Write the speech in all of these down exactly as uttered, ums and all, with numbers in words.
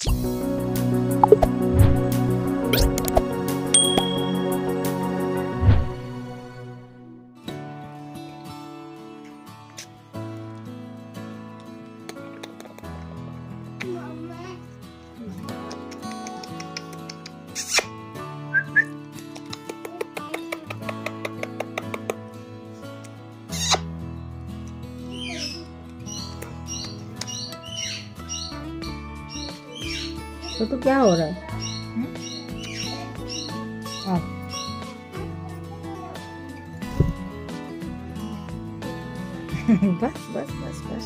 तो तो क्या हो रहा है? आ, बस बस बस बस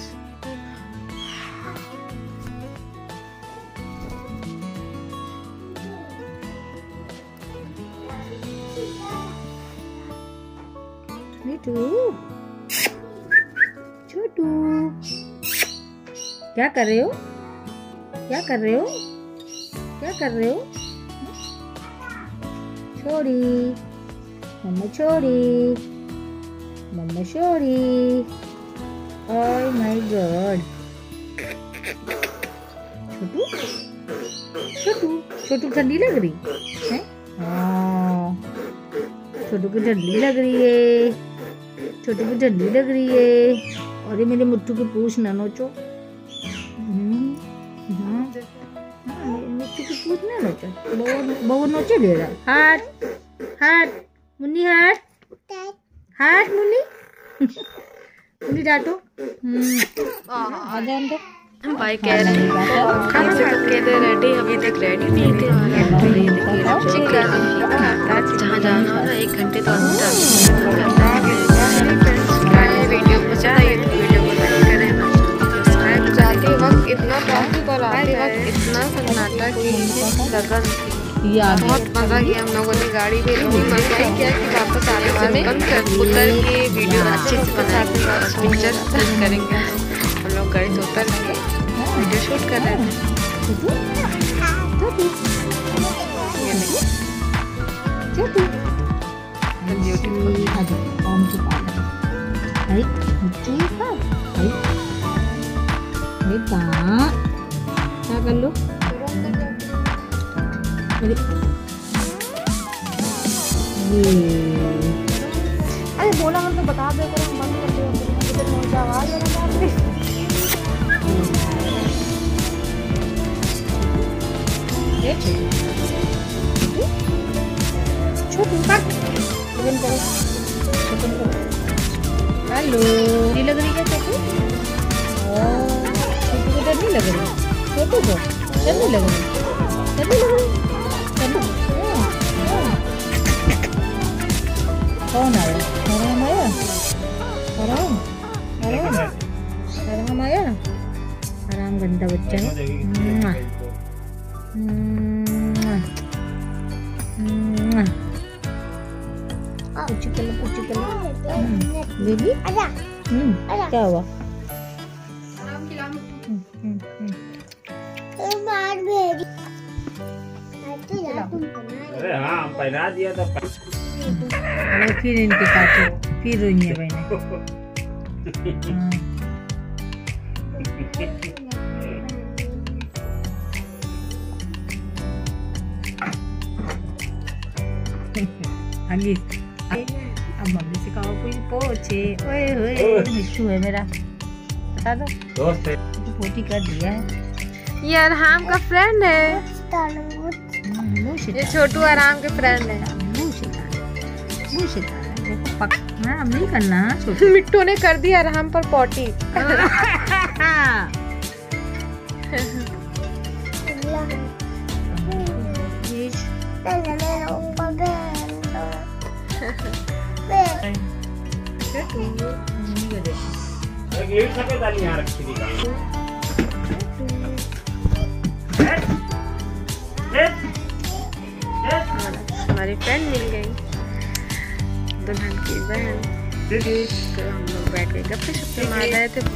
छोटू छोटू क्या कर रहे हो? क्या कर रहे हो? क्या कर रहे हो? छोड़ी मम्मा, छोड़ी मम्मा, छोड़ी। Oh my God. छोटू छोटू छोटू ठंडी लग रही है? हाँ, छोटू की ठंडी लग रही है, छोटू की ठंडी लग रही है। अरे मेरे मुट्ठू की पूछ ना नोचो। मुट्ठू की पूछ ना नोचो, बहु नोचे दे रहा। हाथ हाथ मुन्नी, हाथ हाथ मुन्नी मुन्नी डांटो। आ जा अंदर। भाई कह रहे हैं खाना से कब कहते रेडी, अभी तक रेडी नहीं थे। जहाँ जाना हो ना एक घंटे तो अंदर वीडियो को चाहिए तो वीडियो को लाइक करें। सब्सक्राइब जाते वक्त इतना ट्रैफिक और आते वक्त इतना सन्नाटा की जगह थी। बहुत मजा किया हम लोगों ने, गाड़ी में मजा ही किया कि वापस आने वाले बंद कर उतर के वीडियो अच्छे से बनाते हैं, पिक्चर्स करेंगे। हम लोग गाड़ी से उतर के वीडियो शूट कर रहे थे। क्या कर लो? अरे बोला हम तो बता दे करो, हम बंद कर दो। आवाज हेलो, नहीं लग रही क्या छोटू? छोटू को डर नहीं लग रही? छोटू को डर नहीं लग रही? डर नहीं लग रही? कौन आया? आराम आया? आराम आराम आराम आया? आराम गंदा बच्चा है। कुछ कर लो, कुछ कर लो बेबी। क्या हुआ? अरे हाँ पहना दिया था। फिर इनके साथ फिर रोई है बहने। आगे अब मम्मी से कहो कोई पोछे। ओए ओए मिट्टू है मेरा, बता दो दोस्त है तो पोटी कर दिया है। ये अरहाम का फ्रेंड है, ये छोटू आराम के फ्रेंड है। हाँ नहीं करना छोटू। मिट्टू ने कर दिया अरहाम पर पोटी। हमारी फ्रेंड मिल गई, दुल्हन की बहन। तो हम लोग बैठ के गप्पे शप्पे मार रहे थे।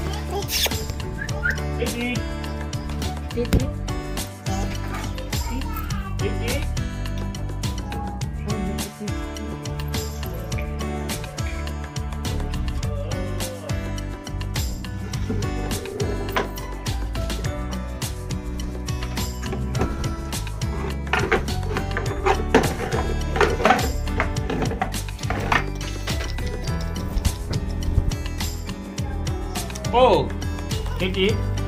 टिटी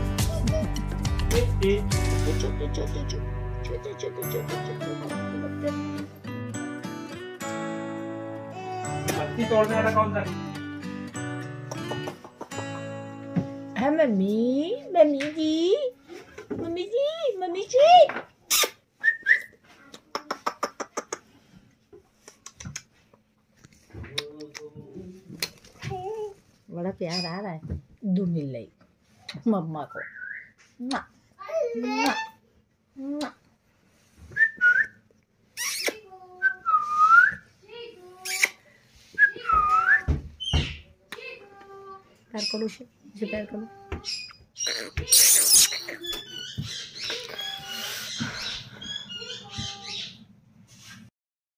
टिटी छोटे छोटे छोटे छोटे छोटे पत्ती तोड़ने वाला कौन था? है mummy mummy ji mummy ji mummy ji बड़ा प्यार आ रहा है। दो मिल रही मम्मा को ना, ना, ना। पैर करो, उसे पैर करो।